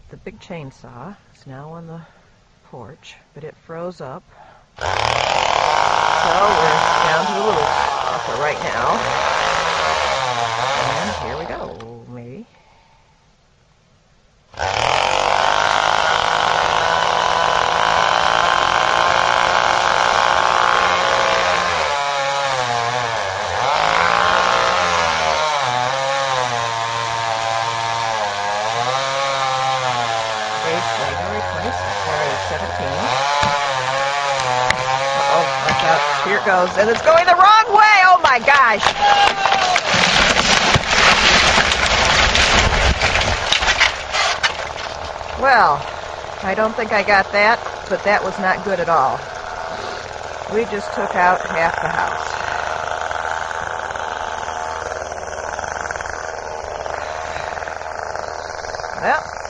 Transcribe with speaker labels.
Speaker 1: the big chainsaw is now on the porch, but it froze up. So we're down to the little saw for right now. And here we go, maybe. January 17th. Uh-oh, watch out. Here it goes. And it's going the wrong way! Oh my gosh! Well, I don't think I got that, but that was not good at all. We just took out half the house. Well,